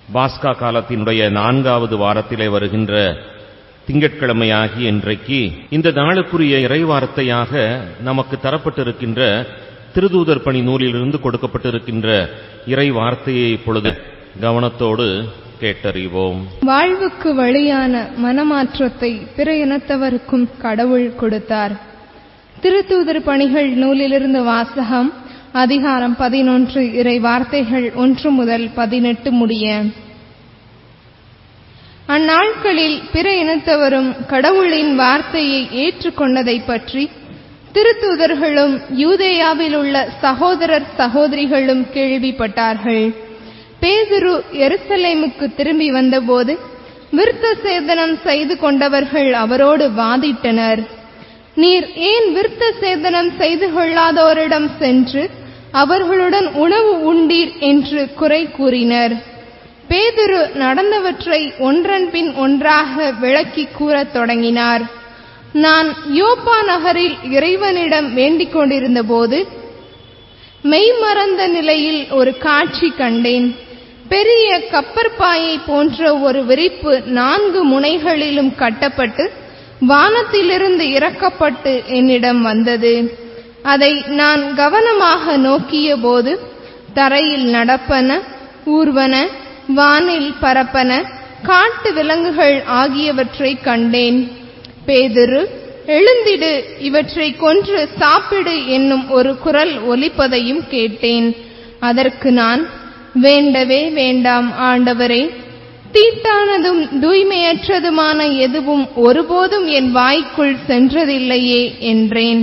பாஸ்கா காலத்தினுடைய 4வது வாரத்திலே வருகின்ற திங்கட்கிழமையாகிய இன்றைக்கு இந்த நாளுக்குரிய இறைவார்த்தையாக நமக்கு தரப்பட்டிருக்கின்ற திருத்தூதர் பணி நூலிலிருந்து கொடுக்கப்பட்டிருக்கின்ற இறை வார்த்தையை இப்பொழுது கவனத்தோடு கேட்டறிவோம். வாழ்வுக்கு வழியான மனமாற்றத்தை பிற இனத்தவருக்கும் கடவுள் கொடுத்தார். திருத்தூதர் பணிகள் நூலிலிருந்து வாசகம். அதிகாரம் 11 இறை வார்த்தைகள் 1 முதல் 18 முடிய. அந்நாட்களில் பிற இனத்தவரும் கடவுளின் வார்த்தையை ஏற்றுக்கொண்டதை பற்றி திருத்தூதர்களும் யூதேயாவில் உள்ள சகோதரர் சகோதரிகளும் கேள்விப்பட்டார்கள். பேதுரு எருசலேமுக்கு திரும்பி வந்தபோது விருத்த சேதனம் செய்து கொண்டவர்கள் அவரோடு வாதிட்டனர். நீர் ஏன் விருத்த சேதனம் செய்து கொள்ளாதோரிடம் சென்று அவர்களுடன் உணவு உண்டீர் என்று குறை கூறினர். பேதுரு நடந்தவற்றை ஒன்றன் பின் ஒன்றாக விளக்கி கூறத் தொடங்கினார். நான் யோப்பா நகரில் இறைவனிடம் வேண்டிக் கொண்டிருந்த போது மெய்மறந்த நிலையில் ஒரு காட்சி கண்டேன். பெரிய கப்பற்பாயை போன்ற ஒரு விரிப்பு 4 முனைகளிலும் கட்டப்பட்டு வானத்திலிருந்து இறக்கப்பட்டு என்னிடம் வந்தது. அதை நான் கவனமாக நோக்கிய போது தரையில் நடப்பன, ஊர்வன, வானில் பரப்பன, காட்டு விலங்குகள் ஆகியவற்றை கண்டேன். பேதுரு, எழுந்திடு, இவற்றை கொன்று சாப்பிடு என்னும் ஒரு குரல் ஒலிப்பதையும் கேட்டேன். அதற்கு நான், வேண்டவே வேண்டாம் ஆண்டவரே, தீட்டானதும் தூய்மையற்றதுமான எதுவும் ஒருபோதும் என் வாய்க்குள் சென்றதில்லையே என்றேன்.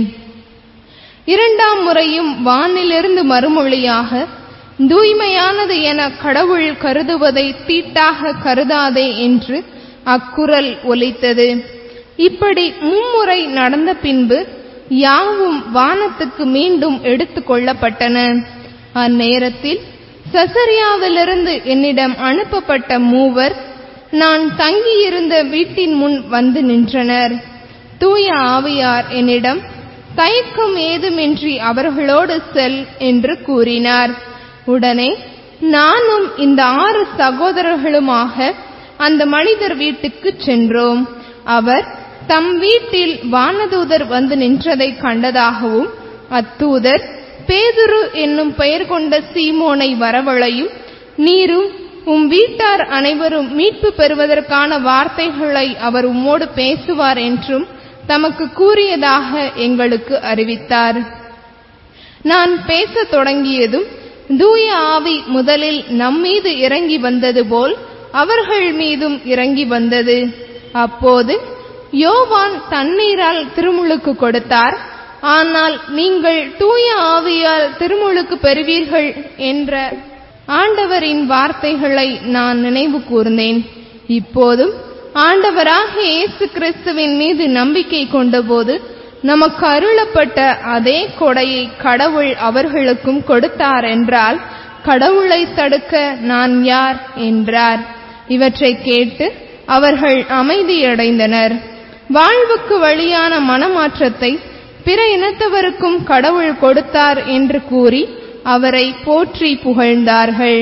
2ஆம் முறையும் வானிலிருந்து மறுமொழியாக, தூய்மையானது என கடவுள் கருதுவதை தீட்டாக கருதாதே என்று அக்குரல் ஒலித்தது. இப்படி 3 முறை நடந்த பின்பு யாவும் வானத்துக்கு மீண்டும் எடுத்துக் கொள்ளப்பட்டன. அந்நேரத்தில் செசரியாவிலிருந்து என்னிடம் அனுப்பப்பட்ட 3 நான் தங்கியிருந்த வீட்டின் முன் வந்து நின்றனர். தூய ஆவியார் என்னிடம், தயக்கம் ஏதுமின்றி அவர்களோடு செல் என்று கூறினார். உடனே நானும் இந்த 6 சகோதரர்களுமாக அந்த மனிதர் வீட்டுக்கு சென்றோம். அவர் தம் வீட்டில் வானதூதர் வந்து நின்றதை கண்டதாகவும், அத்தூதர் பேதுரு என்னும் பெயர் கொண்ட சீமோனை வரவழையும், நீரும் உம் வீட்டார் அனைவரும் மீட்பு பெறுவதற்கான வார்த்தைகளை அவர் உம்மோடு பேசுவார் என்றும் தமக்கு கூறியதாக எங்களுக்கு அறிவித்தார். நான் பேசத் தொடங்கியதும் தூய ஆவி முதலில் நம்மீது இறங்கி வந்தது போல் அவர்கள் மீதும் இறங்கி வந்தது. அப்போது யோவான் தண்ணீரால் திருமுழுக்கு கொடுத்தார். ஆனால் நீங்கள் தூய ஆவியால் திருமுழுக்கு பெறுவீர்கள் என்ற ஆண்டவரின் வார்த்தைகளை நான் நினைவு கூர்ந்தேன். இப்போதும் ஆண்டவராகிய இயேசு கிறிஸ்துவின் மீது நம்பிக்கை கொண்டபோது நமக்கு அருளப்பட்ட அதே கொடையை கடவுள் அவர்களுக்கும் கொடுத்தார் என்றால் கடவுளை தடுக்க நான் யார் என்றார். இவற்றை கேட்டு அவர்கள் அமைதியடைந்தனர். வாழ்வுக்கு வழியான மனமாற்றத்தை பிற இனத்தவருக்கும் கடவுள் கொடுத்தார் என்று கூறி அவரை போற்றி புகழ்ந்தார்கள்.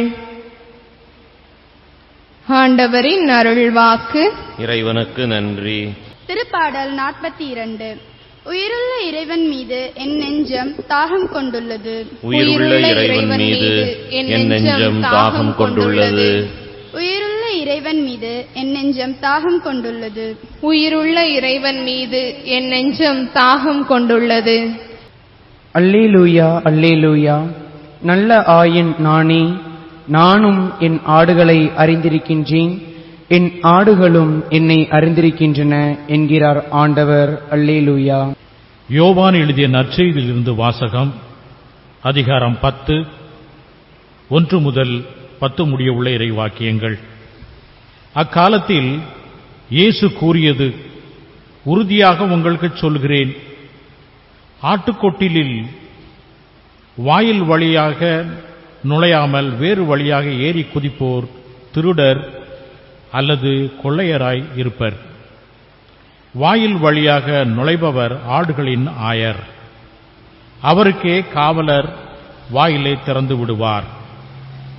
ஆண்டவரின் அருள்வாக்கு. இறைவனுக்கு நன்றி. திருப்பாடல் 42. உயிருள்ள இறைவன் மீது என் நெஞ்சம் தாகம் கொண்டுள்ளது. உயிருள்ள இறைவன் மீது என் நெஞ்சம் தாகம் கொண்டுள்ளது. உயிருள்ள இறைவன் மீது என் நெஞ்சம் தாகம் கொண்டுள்ளது. உயிருள்ள இறைவன் மீது என் நெஞ்சம் தாகம் கொண்டுள்ளது. அல்லேலூயா, அல்லேலூயா. நல்ல ஆயன் நானே, நானும் என் ஆடுகளை அறிந்திருக்கின்றேன், என் ஆடுகளும் என்னை அறிந்திருக்கின்றன என்கிறார் ஆண்டவர். அல்லேலூயா. யோவான் எழுதிய நற்செய்தியிலிருந்து வாசகம். அதிகாரம் 10 1 முதல் 10 முடிய உள்ள இறை வாக்கியங்கள். அக்காலத்தில் இயேசு கூறியது, உறுதியாக உங்களுக்கு சொல்கிறேன், ஆட்டுக்கொட்டிலில் வாயில் வழியாக நுழையாமல் வேறு வழியாக ஏறி குதிப்போர் திருடர் அல்லது கொள்ளையராய் இருப்பர். வாயில் வழியாக நுழைபவர் ஆடுகளின் ஆயர். அவருக்கே காவலர் வாயிலை திறந்து விடுவார்.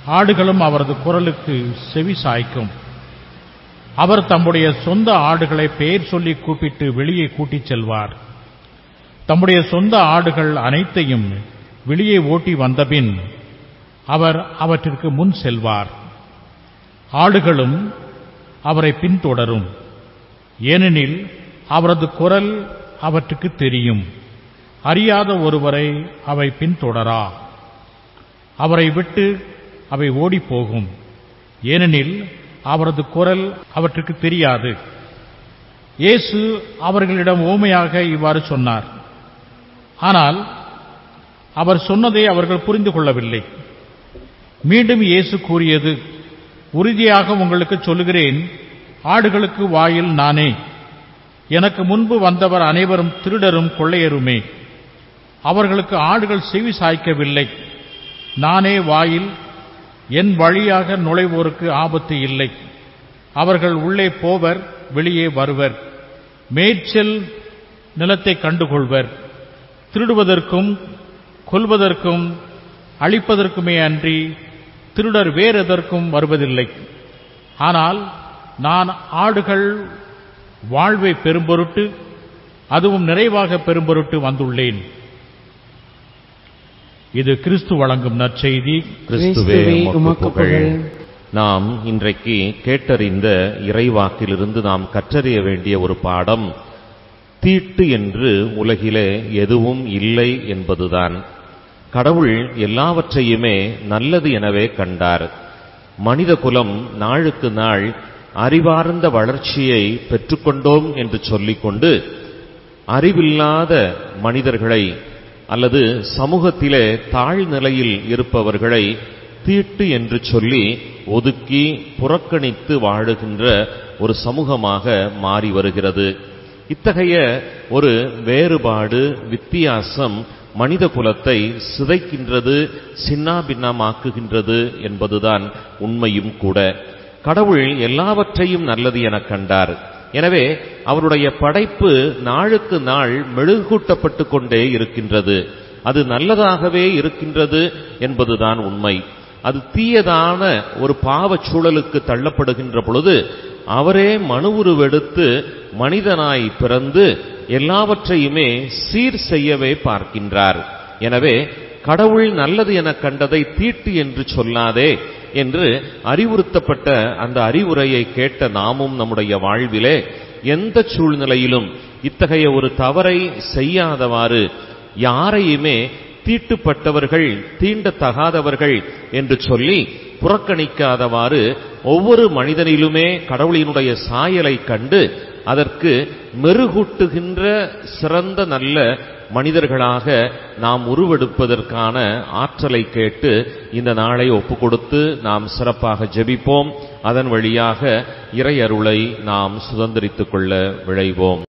ஆடுகளும் அவரது குரலுக்கு செவி சாய்க்கும். அவர் தம்முடைய சொந்த ஆடுகளை பெயர் சொல்லி கூப்பிட்டு வெளியே கூட்டிச் செல்வார். தம்முடைய சொந்த ஆடுகள் அனைத்தையும் வெளியே ஓட்டி வந்தபின் அவர் அவற்றிற்கு முன் செல்வார். ஆடுகளும் அவரை பின்தொடரும், ஏனெனில் அவரது குரல் அவற்றுக்கு தெரியும். அறியாத ஒருவரை அவை பின்தொடரா. அவரை விட்டு அவை ஓடிப்போகும், ஏனெனில் அவரது குரல் அவற்றுக்கு தெரியாது. இயேசு அவர்களிடம் உவமையாக இவ்வாறு சொன்னார். ஆனால் அவர் சொன்னதை அவர்கள் புரிந்து கொள்ளவில்லை. மீண்டும் இயேசு கூறியது, உறுதியாக உங்களுக்கு சொல்லுகிறேன், ஆடுகளுக்கு வாயில் நானே. எனக்கு முன்பு வந்தவர் அனைவரும் திருடரும் கொள்ளையருமே. அவர்களுக்கு ஆடுகள் செவி சாய்க்கவில்லை. நானே வாயில். என் வழியாக நுழைவோருக்கு ஆபத்து இல்லை. அவர்கள் உள்ளே போவர், வெளியே வருவர், மேய்ச்சல் நிலத்தை கண்டுகொள்வர். திருடுவதற்கும் கொல்வதற்கும் அழிப்பதற்குமே அன்றி திருடர் வேறெதற்கும் வருவதில்லை. ஆனால் நான் ஆடுகள் வாழ்வை பெறும்பொருட்டு, அதுவும் நிறைவாக பெறும்பொருட்டு வந்துள்ளேன். இது கிறிஸ்து வழங்கும் நற்செய்தி. கிறிஸ்துவே உமக்கு புகழ். நாம் இன்றைக்கு கேட்டறிந்த இறைவாக்கிலிருந்து நாம் கற்றறிய வேண்டிய ஒரு பாடம், தீட்டு என்று உலகிலே எதுவும் இல்லை என்பதுதான். கடவுள் எல்லாவற்றையுமே நல்லது எனவே கண்டார். மனித குலம் நாளுக்கு நாள் அறிவார்ந்த வளர்ச்சியை பெற்றுக்கொண்டோம் என்று சொல்லிக்கொண்டு அறிவில்லாத மனிதர்களை அல்லது சமூகத்திலே தாழ்நிலையில் இருப்பவர்களை தீட்டு என்று சொல்லி ஒதுக்கி புறக்கணித்து வாழுகின்ற ஒரு சமூகமாக மாறி வருகிறது. இத்தகைய ஒரு வேறுபாடு, வித்தியாசம் மனித குலத்தை சிதைக்கின்றது, சின்னாபின்னமாக்குகின்றது என்பதுதான் உண்மையும் கூட. கடவுள் எல்லாவற்றையும் நல்லது என கண்டார். எனவே அவருடைய படைப்பு நாளுக்கு நாள் மெழுகூட்டப்பட்டு கொண்டே இருக்கின்றது. அது நல்லதாகவே இருக்கின்றது என்பதுதான் உண்மை. அது தீயதான ஒரு பாவச் சூழலுக்கு தள்ளப்படுகின்ற பொழுது அவரே மனு உருவெடுத்து மனிதனாய் பிறந்து எல்லாவற்றையுமே சீர் செய்யவே பார்க்கின்றார். எனவே கடவுள் நல்லது என கண்டதை தீட்டு என்று சொல்லாதே என்று அறிவுறுத்தப்பட்ட அந்த அறிவுரையை கேட்ட நாமும் நம்முடைய வாழ்விலே எந்த சூழ்நிலையிலும் இத்தகைய ஒரு தவறை செய்யாதவாறு, யாரையுமே தீட்டுப்பட்டவர்கள், தீண்டத்தகாதவர்கள் என்று சொல்லி புறக்கணிக்காதவாறு, ஒவ்வொரு மனிதனிலுமே கடவுளினுடைய சாயலை கண்டு அதற்கு மெருகூட்டுகின்ற சிறந்த நல்ல மனிதர்களாக நாம் உருவெடுப்பதற்கான ஆற்றலை கேட்டு இந்த நாளை ஒப்புக்கொடுத்து நாம் சிறப்பாக ஜெபிப்போம். அதன் வழியாக இறை அருளை நாம் சுதந்திரித்துக் கொள்ள விழைவோம்.